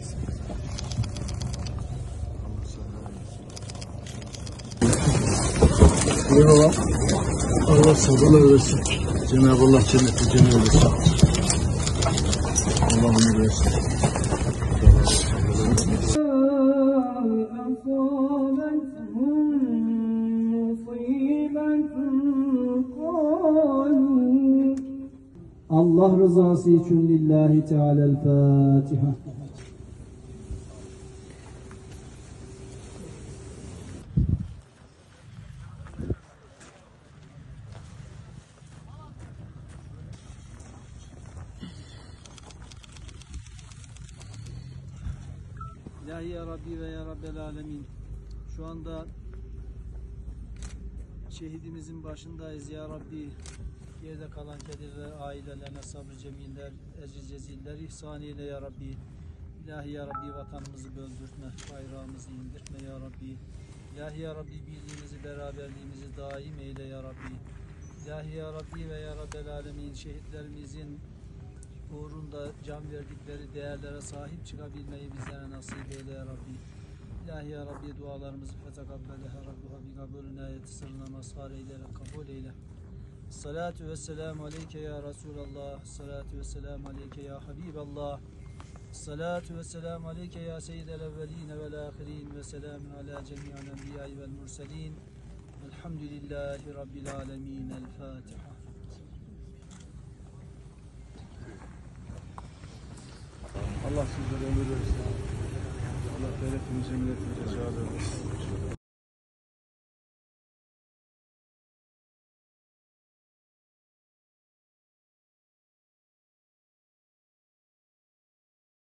Eyvallah. Allah sabırlar versin. Cenab-ı Allah cennette cennet eylesin. Allah ömür versin. Allah rızası için lillahi Teala'l-Fatiha. İlahi ya Rabbi ve ya Rabbel Alemin. Şu anda şehidimizin başındayız ya Rabbi. Yerde kalan kederler, ailelerine sabır cemiller, ecri ceziller ihsan eyle ya Rabbi. İlahi ya Rabbi vatanımızı böldürtme, bayrağımızı indirtme ya Rabbi. İlahi ya Rabbi birliğimizi, beraberliğimizi daim eyle ya Rabbi. İlahi ya Rabbi ve ya Rabbel Alemin şehitlerimizin uğrunda can verdikleri değerlere sahip çıkabilmeyi bizlere nasip eyle ya Rabbi. İlahi ya Rabbi dualarımızı fetekabbeleha Rabbuha bi kabulüne ayeti sırrına mazhar eyleyerek kabul eyle. Salatu ve selamu aleyke ya Resulallah. Salatu ve selamu aleyke ya Habiballah. Salatu ve selamu aleyke ya seyyidel evveline vel ahirin ve selamun ala cemi'al enbiyayı vel murselin. Elhamdülillahi Rabbil alemin. El Fatiha. Allah sizlere ömür versin. Allah devletimize, milletimize sağlık versin.